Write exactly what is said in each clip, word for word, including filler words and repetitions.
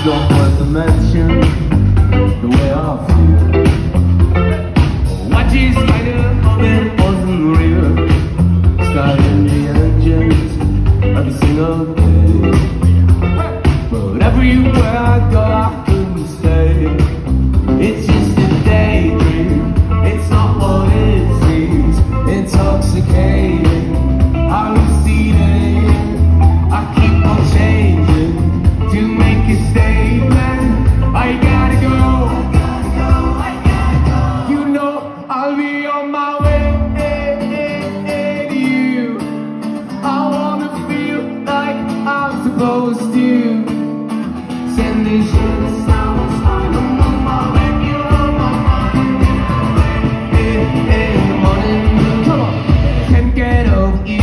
not worth a mention, the way I feel. What is kind of it wasn't real. Sky in the engines every single day. But everywhere I go I couldn't stay. It's just a daydream, it's not what it seems. Intoxicating, hallucinating, I keep on changing to make a statement. I gotta go, I gotta go. You know I'll be on my way to you. I wanna feel like I'm supposed to. Sending shit sounds fine. I'm on my way, you're on my mind. Hey, hey, morning, come on, can't get over you.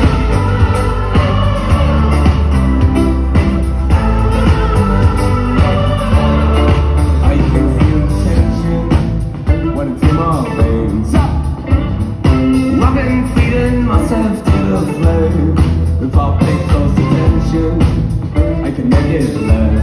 I can feel the tension when it's in my veins. Rubbing, feeding myself to the flame. If I pay close attention, I can make it last.